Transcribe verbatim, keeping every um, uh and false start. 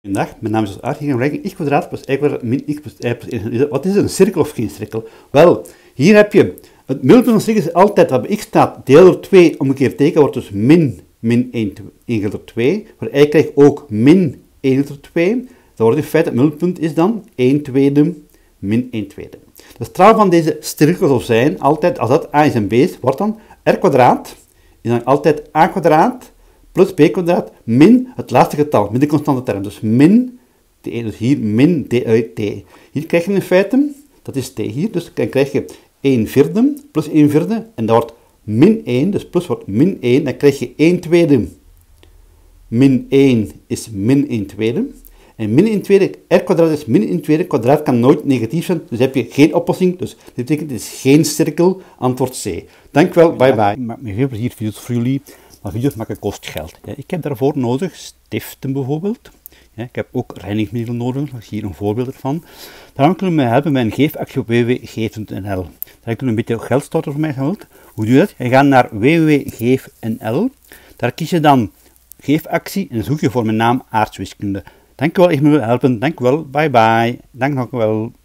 Goedendag, mijn naam is Aart. Hier gaan we rekenen x kwadraat plus y kwadraat min x plus y plus één. Wat is het, een cirkel of geen cirkel? Wel, hier heb je het middelpunt van de cirkel is altijd wat bij x staat, deel door twee, omgekeerd teken, wordt dus min, min één gedeeld door twee. Voor y krijg je ook min één gedeeld door twee. Dan wordt in feite het middelpunt is dan één tweede min één tweede. De straal van deze cirkel zal zijn, altijd als dat a is en b is, wordt dan r kwadraat, is dan altijd a kwadraat plus b kwadraat min het laatste getal, min de constante term. Dus min t, dus hier min d uit t. Hier krijg je in feite, dat is t hier, dus dan krijg je één vierde plus één vierde en dat wordt min één, dus plus wordt min één, dan krijg je één tweede min één is min één tweede. En min één tweede, r kwadraat is min één tweede, kwadraat kan nooit negatief zijn, dus heb je geen oplossing, dus dit betekent het is geen cirkel, antwoord C. Dankjewel, bye bye. Ik maak me veel plezier video's voor jullie, maar video's maken kost geld. Ja, ik heb daarvoor nodig stiften bijvoorbeeld. Ja, ik heb ook reinigingsmiddelen nodig, dat is hier een voorbeeld ervan. Daarom kunnen we mij helpen met een geefactie op w w w punt geef punt n l. Daar kun je een beetje geld storten voor mij wilt. Hoe doe je dat? Je gaat naar w w w punt geef punt n l. Daar kies je dan geefactie en dan zoek je voor mijn naam aardrijkswiskunde. Dank u wel, ik wil helpen. Dank u wel. Bye bye. Dank u wel.